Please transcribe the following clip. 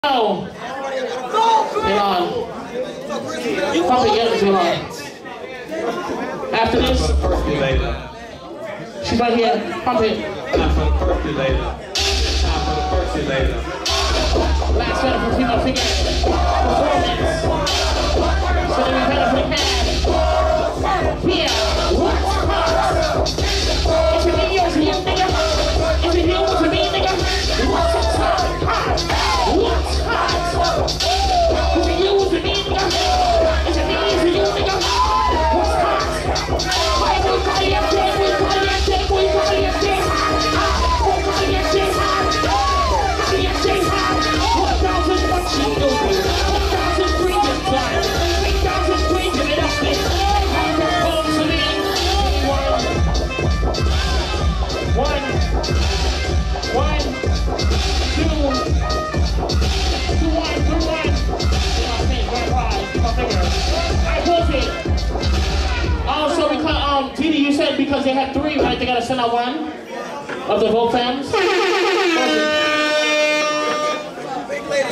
Oh. Hang on. Pump it, yeah, too long. After this, she's right here. Pump it. Last one for female figure performance. So then we better for the cash. Here, what's hot? It's a video to you, nigga. It's a video to me, nigga. What's hot? What's hot? It's a video to me, nigga. It's a video to you, nigga. What's hot? Why we call it shit? We call it shit. We call it shit. We call it shit. Also, because DEEDEE, you said because they had 3, right? They gotta send out 1 of the vote fans.